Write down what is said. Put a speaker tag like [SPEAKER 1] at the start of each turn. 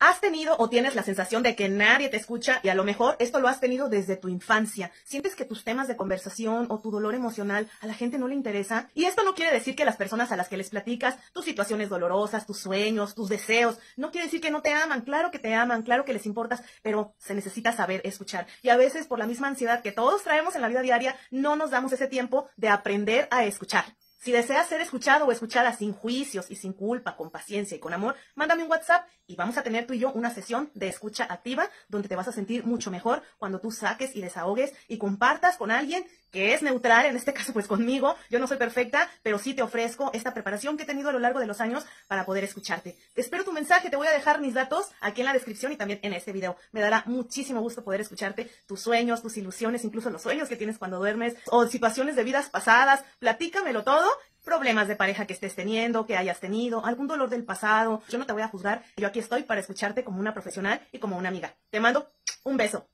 [SPEAKER 1] Has tenido o tienes la sensación de que nadie te escucha y a lo mejor esto lo has tenido desde tu infancia. Sientes que tus temas de conversación o tu dolor emocional a la gente no le interesa. Y esto no quiere decir que las personas a las que les platicas tus situaciones dolorosas, tus sueños, tus deseos, no quiere decir que no te aman. Claro que te aman, claro que les importas, pero se necesita saber escuchar. Y a veces por la misma ansiedad que todos traemos en la vida diaria, no nos damos ese tiempo de aprender a escuchar. Si deseas ser escuchado o escuchada sin juicios y sin culpa, con paciencia y con amor, mándame un WhatsApp y vamos a tener tú y yo una sesión de escucha activa donde te vas a sentir mucho mejor cuando tú saques y desahogues y compartas con alguien que es neutral, en este caso pues conmigo. Yo no soy perfecta, pero sí te ofrezco esta preparación que he tenido a lo largo de los años para poder escucharte. Espero tu mensaje, te voy a dejar mis datos aquí en la descripción y también en este video. Me dará muchísimo gusto poder escucharte, tus sueños, tus ilusiones, incluso los sueños que tienes cuando duermes o situaciones de vidas pasadas. Platícamelo todo. Problemas de pareja que estés teniendo, que hayas tenido, algún dolor del pasado. Yo no te voy a juzgar, yo aquí estoy para escucharte como una profesional y como una amiga. Te mando un beso.